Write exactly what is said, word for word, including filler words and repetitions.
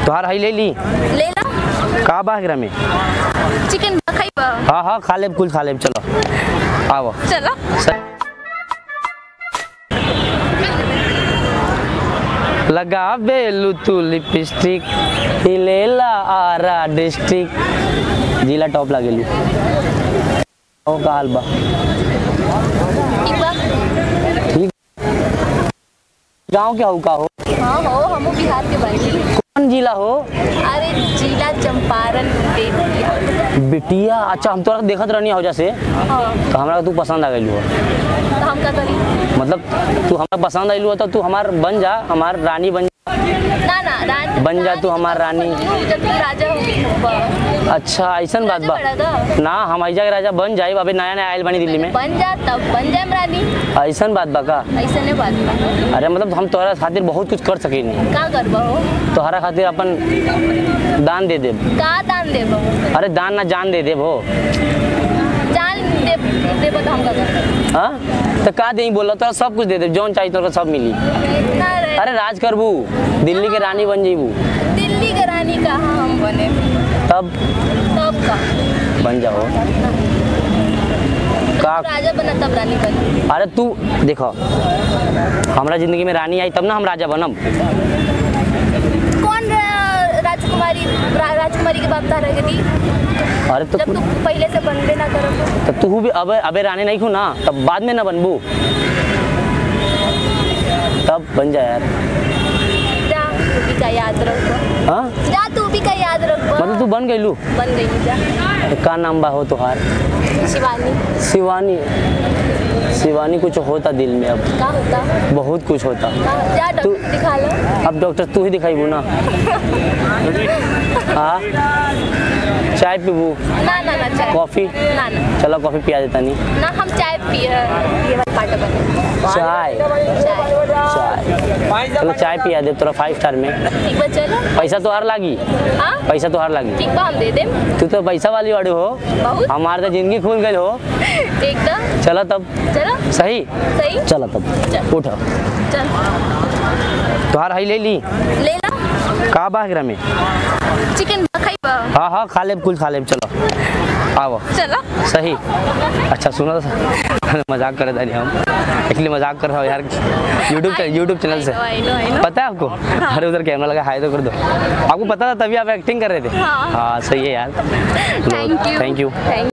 तुहार हई ले ली ले ला का बा एकरा में चिकन खाइबा। हाँ हाँ खा लेब कुल खा लेब चलो आओ चलो लगा बेलू तू लिपस्टिक हिलेला आरा डिस्ट्रिक्ट जिला टॉप लागेलू ओ का हाल बा ठीक बा। ठीक गाँव क्या हो का हो हाँ हो हम बिहार के बानी। कौन जिला हो अरे जिला चंपारण बेतिया। बिटिया अच्छा हम तोरा देखत रहनी हो जैसे हाँ तो हमरा तू पसंद आ गई हो तो हम का करी। मतलब तू हमरा पसंद आइलू तो तू हमार बन जा हमार रानी बन ना ना रानी बन जा तू हमार रानी। जब तू राजा होगी। अच्छा ऐसा बात बा ना हम ऐजा के राजा बन जाए अभी नया नया आयल बनी दिल्ली में बन जा तब बन जाए रानी। ऐसा बात बा का ऐसा नहीं बात बा। अरे मतलब हम तोहरा खातिर बहुत कुछ कर सके नहीं का करबा हो तोहरा खातिर अपन दान दे देब का दान देबा। अरे दान ना जान दे देब हो जान दे देबा तो हम का करब। हाँ तो का दे बोला तोरा सब कुछ दे देब जौन चाहिए तोरा सब मिली। ना रे अरे राज करबू दिल्ली के रानी बन जेबू। दिल्ली के रानी कहाँ हम बने तब तब का बन जाओ का राजा बना तब रानी बन। अरे तू देखो हमरा जिंदगी में रानी आई तब ना हम राजा बनब। कौन रा- राजकुमारी रा, राजकुमारी के बाप तारा के दी अरे तो जब तू पहले से बनबे ना करब। तो तू भी अबे अबे रानी नहीं खू ना तब बाद में ना बनबू तब बन जा यार। जा तू भी का याद रखो। हाँ जा तू भी का याद रखो। मतलब तू बन गईलू बन गई जा। का नाम बा हो तुहार शिवानी। शिवानी शिवानी कुछ होता दिल में अब का होता बहुत कुछ होता। का जा तू डॉक्टर दिखा लो। अब डॉक्टर तू ही दिखाईबू ना हाँ चाय पीबू ना ना ना चाय कॉफी ना ना चलो कॉफी पिया देता नहीं ना हम चाय पिए ये वाला पार्ट बन चाय चाय चाय चलो चाय पिया दे तोरा फाइव स्टार में। ठीक बा चलो। पैसा तो हार लागी हाँ पैसा तो हार लागी ठीक बा हम दे देम। तू तो पैसा वाली वाड़ी हो बहुत हमारे तो जिंदगी खुल गई हो। एकदम चलो तब चलो सही सही चलो तब चल। उठो चल तुहार हई ले ली ले ला का बा एकरा में चिकन खाइबा। हाँ हाँ खा लेब कुल खा लेब चलो आओ चलो सही। अच्छा सुनो तो मजाक कर रहे हम इसलिए मजाक कर रहा हूँ यार यूट्यूब यूट्यूब चैनल से I know, I know. पता है आपको। अरे उधर कैमरा लगा हाय तो कर दो आपको पता था तभी आप एक्टिंग कर रहे थे। हाँ। हाँ सही है यार थैंक यू थैंक यू।